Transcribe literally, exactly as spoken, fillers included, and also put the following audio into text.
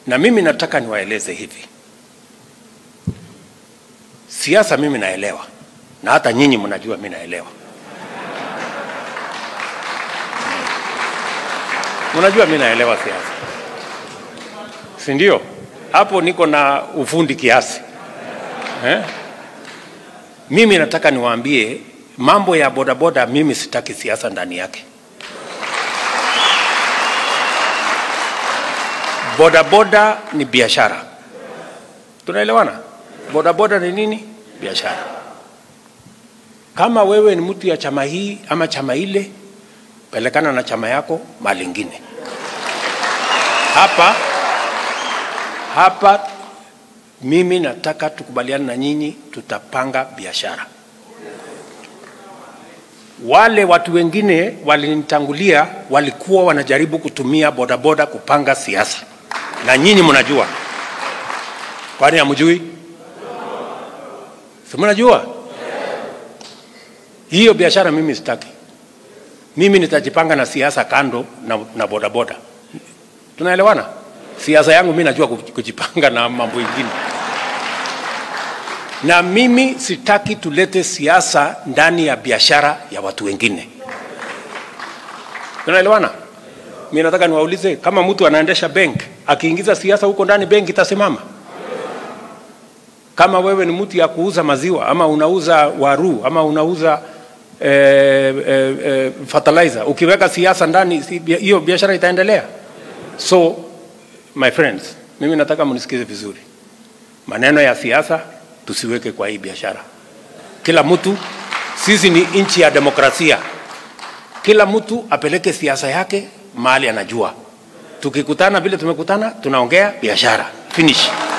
Na mimi nataka niwaeleze hivi. Siasa mimi naelewa. Na hata nyinyi mnajua mimi naelewa. Mnajua mimi naelewa siasa. Si ndio? Hapo niko na ufundi kiasi. Eh? Mimi nataka niwaambie mambo ya bodaboda, mimi sitaki siasa ndani yake. Bodaboda ni biashara. Tunaelewana? Bodaboda ni nini? Biashara. Kama wewe ni mtu ya chama hii ama chama ile, pelekana na chama yako mahali ingine. Hapa hapa mimi nataka tukubaliane na nyinyi, tutapanga biashara. Wale watu wengine walinitangulia walikuwa wanajaribu kutumia bodaboda kupanga siasa. Na nyinyi mnajua. Kwani hamjui? Si mnajua? Hiyo biashara mimi sitaki. Mimi nitajipanga na siasa kando na, na bodaboda. Tunaelewana? Siasa yangu mimi najua kujipanga na mambo mengine. Na mimi sitaki tulete siasa ndani ya biashara ya watu wengine. Tunaelewana? Mimi nataka niwaulize, kama mtu anaendesha bank, akiingiza siasa huko ndani, bank itasimama? Kama wewe ni mtu ya kuuza maziwa ama unauza waru ama unauza eh, eh, eh, fertilizer, ukiweka siasa ndani, hiyo biashara itaendelea? So my friends, mimi nataka mnisikize vizuri. Maneno ya siasa tusiweke kwa hii biashara. Kila mtu, sisi ni nchi ya demokrasia. Kila mtu apeleke siasa yake mahali anajua. Tukikutana vile tumekutana, tunaongea biashara. Finish.